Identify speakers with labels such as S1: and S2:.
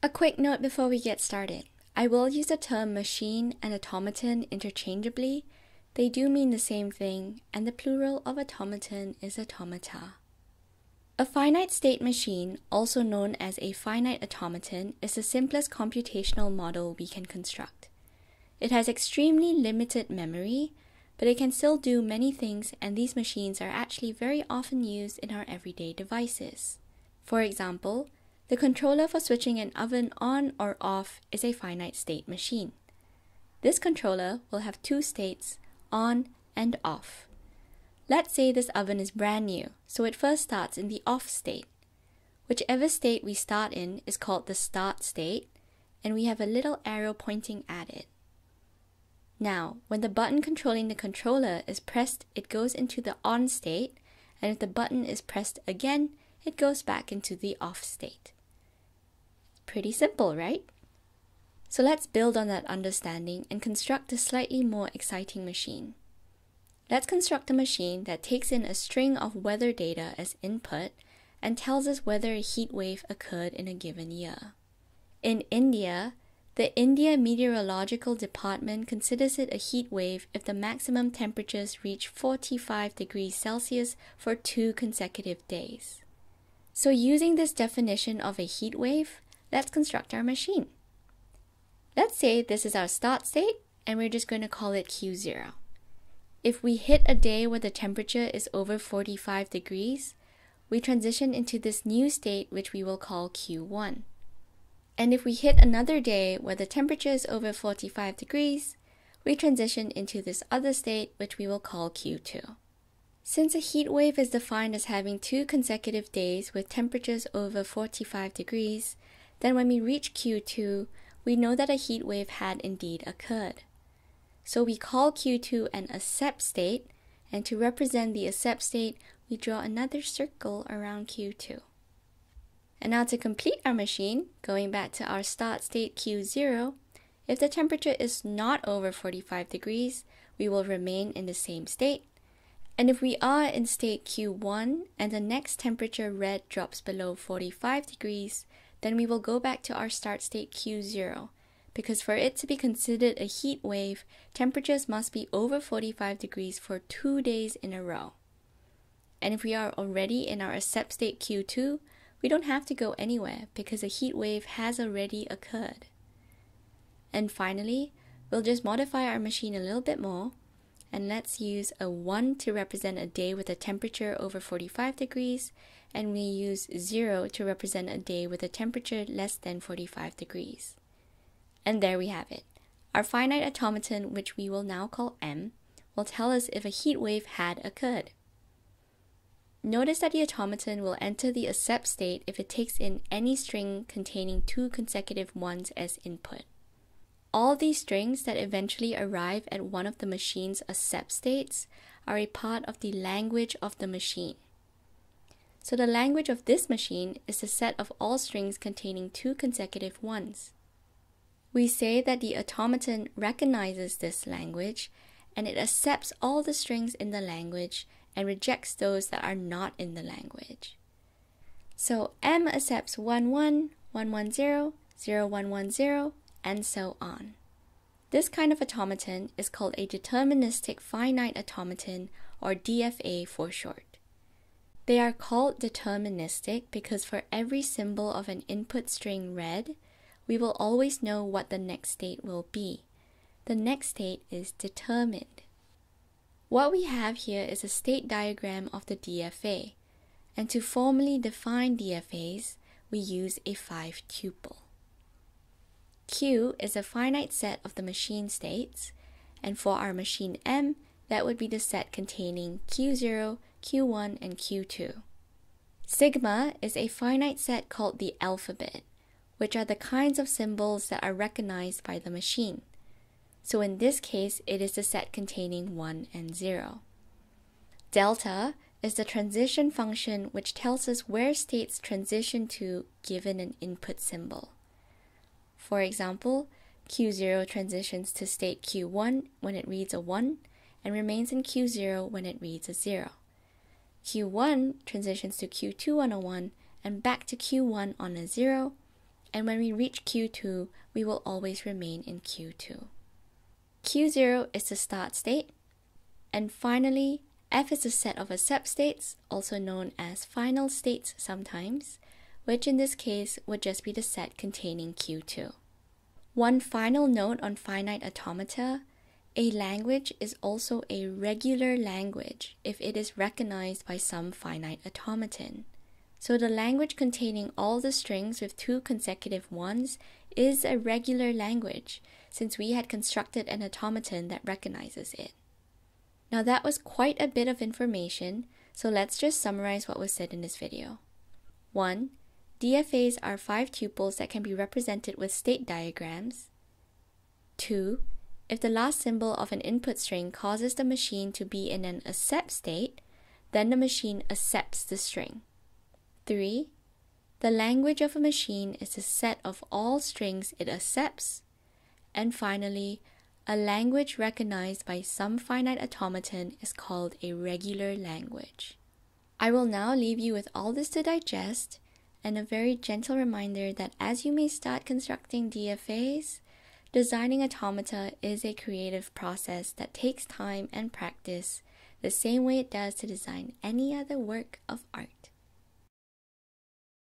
S1: A quick note before we get started. I will use the term machine and automaton interchangeably. They do mean the same thing, and the plural of automaton is automata. A finite state machine, also known as a finite automaton, is the simplest computational model we can construct. It has extremely limited memory, but it can still do many things, and these machines are actually very often used in our everyday devices. For example, the controller for switching an oven on or off is a finite state machine. This controller will have two states, on and off. Let's say this oven is brand new, so it first starts in the off state. Whichever state we start in is called the start state, and we have a little arrow pointing at it. Now, when the button controlling the controller is pressed, it goes into the on state, and if the button is pressed again, it goes back into the off state. Pretty simple, right? So let's build on that understanding and construct a slightly more exciting machine. Let's construct a machine that takes in a string of weather data as input and tells us whether a heat wave occurred in a given year. In India, the India Meteorological Department considers it a heat wave if the maximum temperatures reach 45 degrees Celsius for 2 consecutive days. So using this definition of a heat wave, let's construct our machine. Let's say this is our start state, and we're just going to call it Q0. If we hit a day where the temperature is over 45 degrees, we transition into this new state which we will call Q1. And if we hit another day where the temperature is over 45 degrees, we transition into this other state which we will call Q2. Since a heat wave is defined as having 2 consecutive days with temperatures over 45 degrees, then when we reach Q2, we know that a heat wave had indeed occurred. So we call Q2 an Acept state, and to represent the Acept state, we draw another circle around Q2. And now to complete our machine, going back to our start state Q0, if the temperature is not over 45 degrees, we will remain in the same state. And if we are in state Q1 and the next temperature read drops below 45 degrees, then we will go back to our start state Q0, because for it to be considered a heat wave, temperatures must be over 45 degrees for 2 days in a row. And if we are already in our Acept state Q2, we don't have to go anywhere because a heat wave has already occurred. And finally, we'll just modify our machine a little bit more, and let's use a 1 to represent a day with a temperature over 45 degrees, and we use 0 to represent a day with a temperature less than 45 degrees. And there we have it. Our finite automaton, which we will now call M, will tell us if a heat wave had occurred. Notice that the automaton will enter the Acept state if it takes in any string containing 2 consecutive ones as input. All these strings that eventually arrive at one of the machine's Acept states are a part of the language of the machine. So the language of this machine is the set of all strings containing 2 consecutive ones. We say that the automaton recognizes this language, and it accepts all the strings in the language and rejects those that are not in the language. So M accepts 1, 1, 1, 1, 0, 0, 1, 1, 0, and so on. This kind of automaton is called a Deterministic Finite Automaton, or DFA for short. They are called deterministic because for every symbol of an input string read, we will always know what the next state will be. The next state is determined. What we have here is a state diagram of the DFA, and to formally define DFAs, we use a 5-tuple. Q is a finite set of the machine states, and for our machine M, that would be the set containing Q0, Q1, and Q2. Sigma is a finite set called the alphabet, which are the kinds of symbols that are recognized by the machine. So in this case, it is the set containing 1 and 0. Delta is the transition function which tells us where states transition to given an input symbol. For example, Q0 transitions to state Q1 when it reads a 1 and remains in Q0 when it reads a 0. Q1 transitions to Q2 on a 1 and back to Q1 on a 0, and when we reach Q2, we will always remain in Q2. Q0 is the start state, and finally, F is a set of accept states, also known as final states sometimes, which in this case would just be the set containing Q2. One final note on finite automata: a language is also a regular language if it is recognized by some finite automaton. So the language containing all the strings with 2 consecutive ones is a regular language, since we had constructed an automaton that recognizes it. Now that was quite a bit of information, so let's just summarize what was said in this video. 1. DFAs are 5 tuples that can be represented with state diagrams. 2. If the last symbol of an input string causes the machine to be in an accept state, then the machine accepts the string. 3. The language of a machine is the set of all strings it accepts. And finally, a language recognized by some finite automaton is called a regular language. I will now leave you with all this to digest, and a very gentle reminder that as you may start constructing DFAs, designing automata is a creative process that takes time and practice, the same way it does to design any other work of art.